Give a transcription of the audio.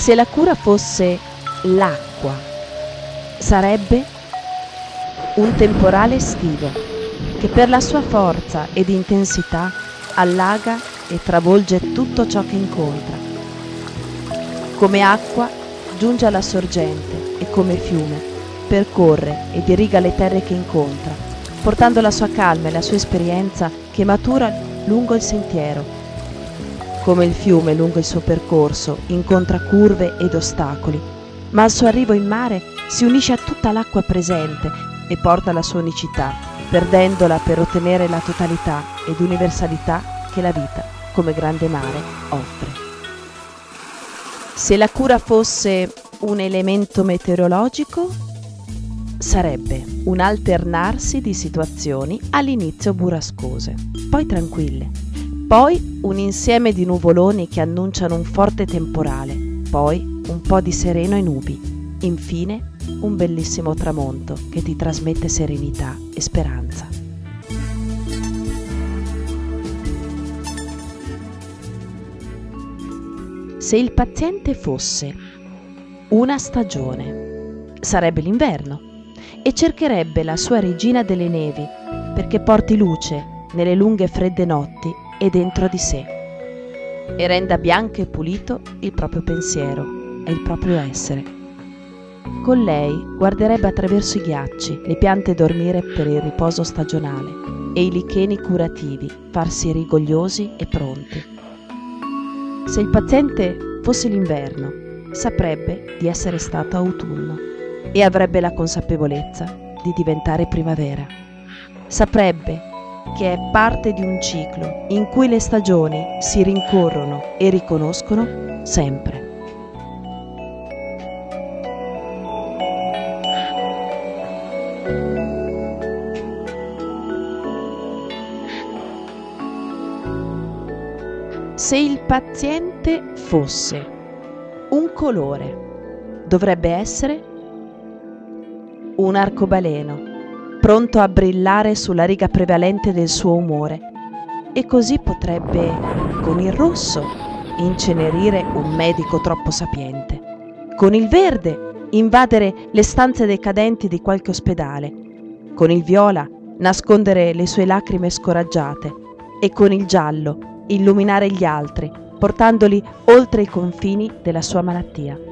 Se la cura fosse l'acqua, sarebbe un temporale estivo che per la sua forza ed intensità allaga e travolge tutto ciò che incontra. Come acqua giunge alla sorgente e come fiume percorre ed irriga le terre che incontra, portando la sua calma e la sua esperienza che matura lungo il sentiero. Come il fiume lungo il suo percorso incontra curve ed ostacoli, ma al suo arrivo in mare si unisce a tutta l'acqua presente e porta la sua unicità, perdendola per ottenere la totalità ed universalità che la vita, come grande mare, offre. Se la cura fosse un elemento meteorologico, sarebbe un alternarsi di situazioni all'inizio burrascose, poi tranquille, poi un insieme di nuvoloni che annunciano un forte temporale, poi un po' di sereno e nubi, infine un bellissimo tramonto che ti trasmette serenità e speranza. Se il paziente fosse una stagione, sarebbe l'inverno e cercherebbe la sua regina delle nevi perché porti luce nelle lunghe e fredde notti e dentro di sé e renda bianco e pulito il proprio pensiero e il proprio essere. Con lei guarderebbe attraverso i ghiacci le piante dormire per il riposo stagionale e i licheni curativi farsi rigogliosi e pronti. Se il paziente fosse l'inverno, saprebbe di essere stato autunno e avrebbe la consapevolezza di diventare primavera. Saprebbe che è parte di un ciclo in cui le stagioni si rincorrono e riconoscono sempre. Se il paziente fosse un colore, dovrebbe essere un arcobaleno, pronto a brillare sulla riga prevalente del suo umore, e così potrebbe, con il rosso, incenerire un medico troppo sapiente, con il verde invadere le stanze decadenti di qualche ospedale, con il viola nascondere le sue lacrime scoraggiate e con il giallo illuminare gli altri, portandoli oltre i confini della sua malattia.